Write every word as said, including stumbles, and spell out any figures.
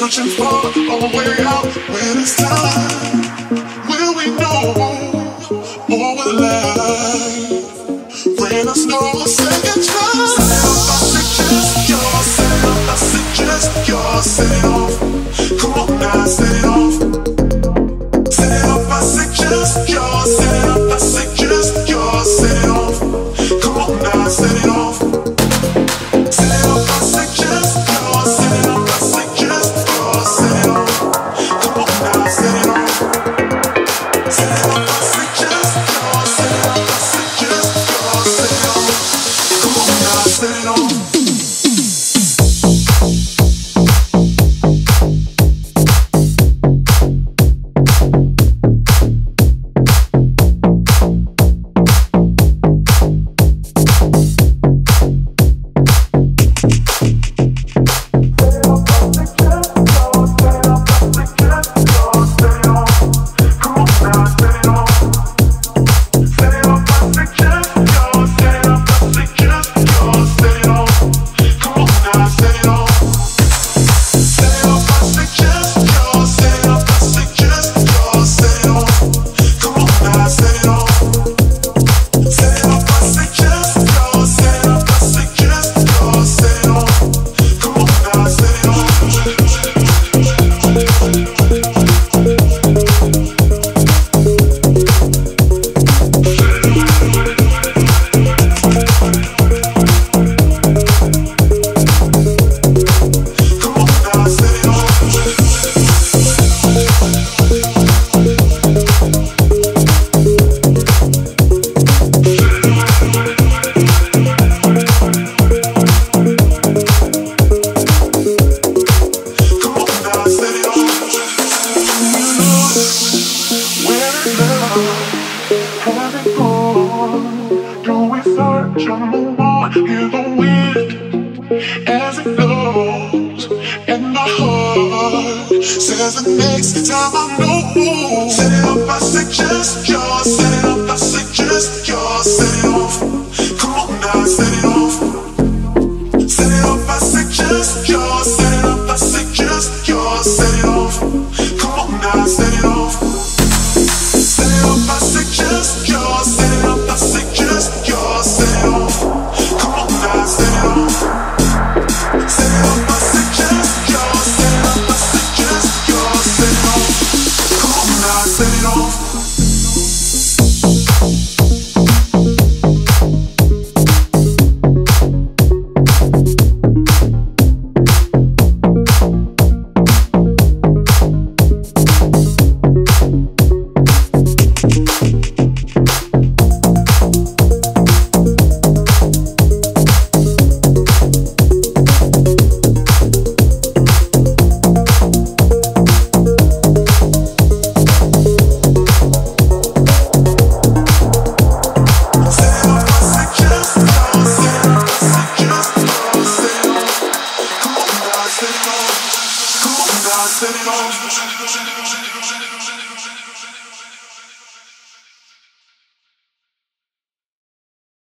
searching for a way out when it's time. Will we know or will life bring us no second chance? Set up, I suggest yours. Set up, I suggest yours. Set it off. Come on now, set it off. Set it up, I suggest yours. Set it up, I suggest yours. Set it off. Come on now, set it off. Set it up, I suggest yours. Set it up, I suggest yours. Set it off. Come on now, set it off. Set it up, I suggest yours. Set it up, I suggest yours. Set it off. Come on now, set it off. Says the next time I know. Set it up, I suggest yours. Set it up, I suggest yours. Set it